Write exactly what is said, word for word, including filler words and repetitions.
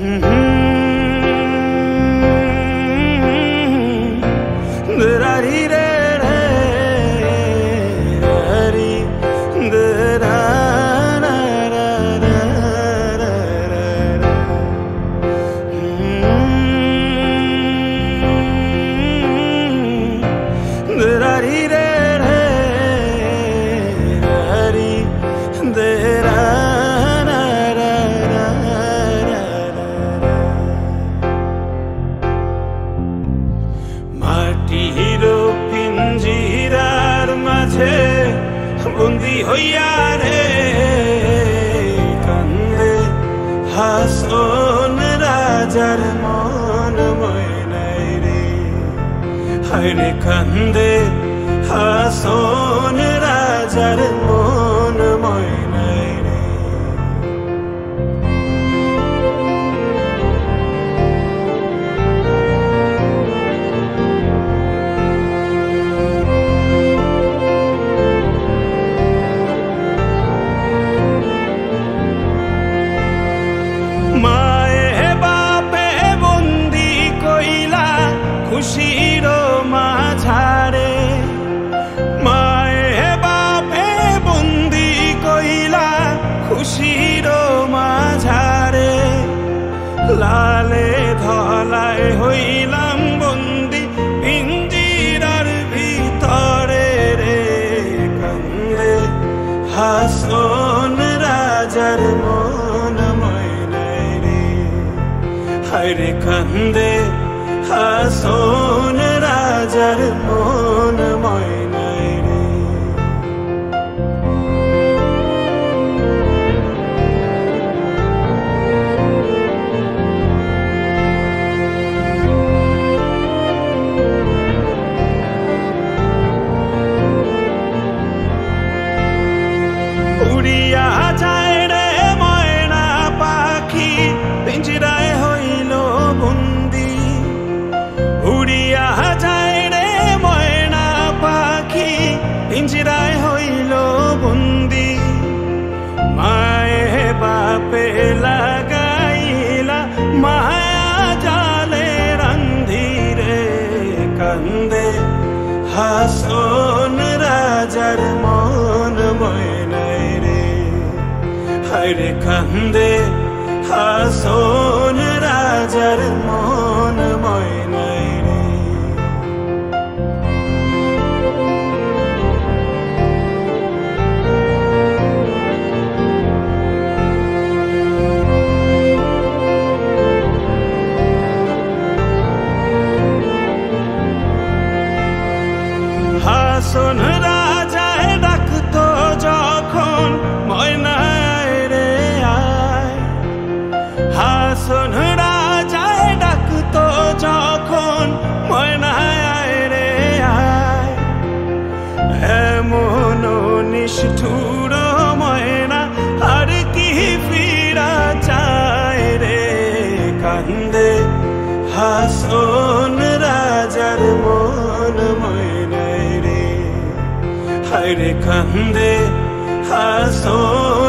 মাটির পিঞ্জিরার মাঝে বন্দি হইয়া রে কান্দে হাসন রাজার মন ময়নাই রে, হায়রে কান্দে হাসন রাজার মন ময়নাই রে। মায়ে বাপে বন্দি কইলা খুশির মাঝারে, মায়ে বাপে বন্দি কইলা খুশির মাঝারে, লালে ধলায় হইলাম বন্দি পিঞ্জিরার ভিতরে রে, কান্দে হাসন রাজার মন ময়নাই রে, হায়রে কান্দে হাসন রাজার মন ময়নাই রে। উড়িয়া যায় রে ময়না পাখি পিঞ্জিরায় হইল বন্দি, উড়িয়া যায় রে ময়না পাখি পিঞ্জিরায় হইল বন্দি, মায়ে বাপে লাগাইলা মায়া জালে রান্ধি রে, কান্দে হাসন রাজার মন ময়নাই রে, হায়রে কান্দে হাসন রাজার মন ময়নাই রে। হাসন রাজায় ডাকতো যখন ময়নায় রে আয়, হাসন রাজায় ডাকতো যখন ময়নায় রে আয়, এমন নিষ্ঠুর ময়না আর কি ফিরা চায় রে, কান্দে হাসন রাজার মন ময়নাই রে, হায়রে কান্দে হাসন